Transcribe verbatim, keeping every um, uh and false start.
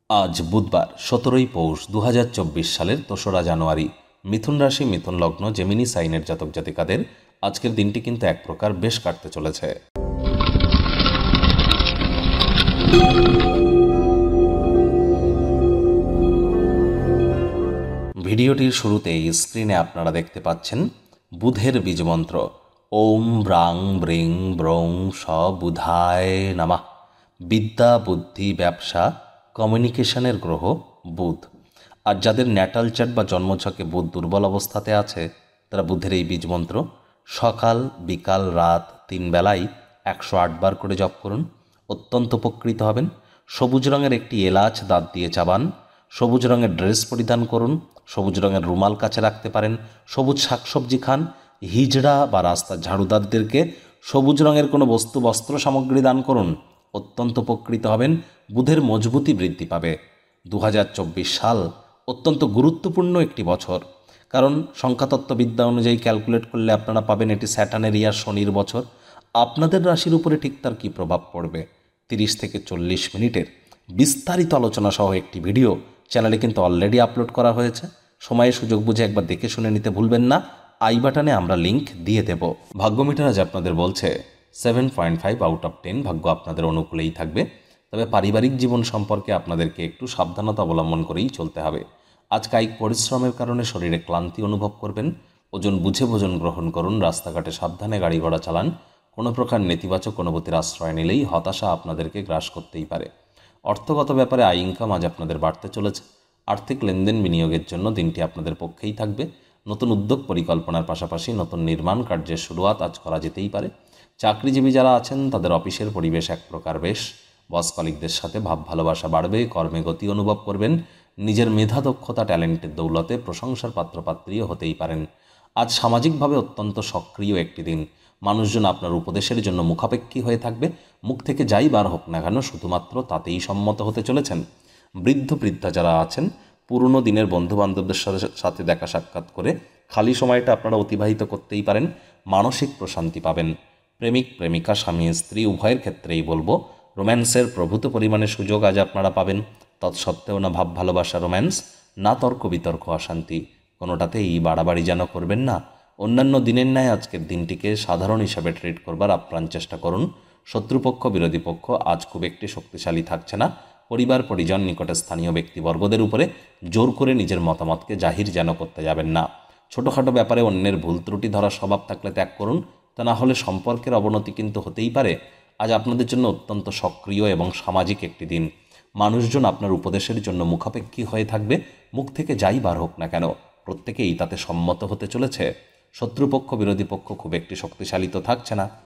আজ বুধবার সতেরোই পৌষ দু হাজার চব্বিশ সালের দোসরা জানুয়ারি। মিথুন রাশি মিথুন লগ্ন জেমিনি সাইনের জাতক জাতিকাদের আজকের দিনটি কিন্তু এক প্রকার বেশ কাটতে চলেছে। ভিডিওটির শুরুতেই স্ক্রিনে আপনারা দেখতে পাচ্ছেন বুধের বীজমন্ত্র ওম ব্রাং ব্রিং ব্রং স বুধায় নামা। বিদ্যা, বুদ্ধি, ব্যবসা, কমিউনিকেশনের গ্রহ বুধ। আর যাদের ন্যাটাল চার্ট বা জন্মছকে বুধ দুর্বল অবস্থাতে আছে তারা বুধের এই বীজমন্ত্র সকাল বিকাল রাত তিন বেলায় একশো আট বার করে জপ করুন, অত্যন্ত উপকৃত হবেন। সবুজ রঙের একটি এলাচ দাঁত দিয়ে চাবান, সবুজ রঙের ড্রেস পরিধান করুন, সবুজ রঙের রুমাল কাছে রাখতে পারেন, সবুজ শাকসবজি খান, হিজড়া বা রাস্তার ঝাড়ুদারদেরকে সবুজ রঙের কোনো বস্তু বস্ত্র সামগ্রী দান করুন, অত্যন্ত উপকৃত হবেন। বুধের মজবুতি বৃদ্ধি পাবে। দু হাজার চব্বিশ সাল অত্যন্ত গুরুত্বপূর্ণ একটি বছর, কারণ সংখ্যাতত্ত্ববিদ্যা অনুযায়ী ক্যালকুলেট করলে আপনারা পাবেন এটি স্যাটার্নের ইয়ার শনির বছর। আপনাদের রাশির উপরে ঠিক তার কী প্রভাব পড়বে তিরিশ থেকে চল্লিশ মিনিটের বিস্তারিত আলোচনা সহ একটি ভিডিও চ্যানেলে কিন্তু অলরেডি আপলোড করা হয়েছে। সময়ে সুযোগ বুঝে একবার দেখে শুনে নিতে ভুলবেন না। আই বাটনে আমরা লিঙ্ক দিয়ে দেব। ভাগ্যমিটার আজ আপনাদের বলছে seven point five out of ten. ভাগ্য আপনাদের অনুকূলেই থাকবে, তবে পারিবারিক জীবন সম্পর্কে আপনাদেরকে একটু সাবধানতা অবলম্বন করেই চলতে হবে। আজ কায়িক পরিশ্রমের কারণে শরীরে ক্লান্তি অনুভব করবেন। ওজন বুঝে ভোজন গ্রহণ করুন, রাস্তাঘাটে সাবধানে গাড়ি ঘোড়া চালান। কোনো প্রকার নেতিবাচক অনুভূতির আশ্রয় নিলেই হতাশা আপনাদেরকে গ্রাস করতেই পারে। অর্থগত ব্যাপারে আয় ইনকাম আজ আপনাদের বাড়তে চলেছে। আর্থিক লেনদেন বিনিয়োগের জন্য দিনটি আপনাদের পক্ষেই থাকবে। নতুন উদ্যোগ পরিকল্পনার পাশাপাশি নতুন নির্মাণ কার্যের শুরুয়াত আজ করা যেতেই পারে। চাকরিজীবী যারা আছেন তাদের অফিসের পরিবেশ এক প্রকার বেশ। বস কলিকদের সাথে ভাব ভালোবাসা বাড়বে, কর্মে গতি অনুভব করবেন। নিজের মেধা দক্ষতা ট্যালেন্টের দৌলতে প্রশংসার পাত্রপাত্রীও হতেই পারেন। আজ সামাজিকভাবে অত্যন্ত সক্রিয় একটি দিন। মানুষজন আপনার উপদেশের জন্য মুখাপেক্ষী হয়ে থাকবে। মুখ থেকে যাই বার হোক না কেন শুধুমাত্র তাতেই সম্মত হতে চলেছেন। বৃদ্ধ বৃদ্ধা যারা আছেন পুরনো দিনের বন্ধুবান্ধবদের সাথে দেখা সাক্ষাৎ করে খালি সময়টা আপনারা অতিবাহিত করতেই পারেন। মানসিক প্রশান্তি পাবেন। প্রেমিক প্রেমিকা স্বামী স্ত্রী উভয়ের ক্ষেত্রেই বলবো রোম্যান্সের প্রভূত পরিমাণে সুযোগ আজ আপনারা পাবেন। তৎসত্ত্বেও না ভাব ভালোবাসা রোম্যান্স, না তর্ক বিতর্ক অশান্তি, কোনোটাতেই বাড়াবাড়ি যেন করবেন না। অন্যান্য দিনের ন্যায় আজকের দিনটিকে সাধারণ হিসাবে ট্রিট করবার আপ্রাণ চেষ্টা করুন। শত্রুপক্ষ বিরোধী পক্ষ আজ খুব একটি শক্তিশালী থাকছে না। পরিবার পরিজন নিকটে স্থানীয় ব্যক্তিবর্গদের উপরে জোর করে নিজের মতামতকে জাহির যেন করতে যাবেন না। ছোটোখাটো ব্যাপারে অন্যের ভুল ত্রুটি ধরার স্বভাব থাকলে ত্যাগ করুন, তা না হলে সম্পর্কের অবনতি কিন্তু হতেই পারে। আজ আপনাদের জন্য অত্যন্ত সক্রিয় এবং সামাজিক একটি দিন। মানুষজন আপনার উপদেশের জন্য মুখাপেক্ষী হয়ে থাকবে। মুখ থেকে যাই বার হোক না কেন প্রত্যেকেই তাতে সম্মত হতে চলেছে। শত্রুপক্ষ বিরোধী পক্ষ খুব একটি শক্তিশালী তো থাকছে না।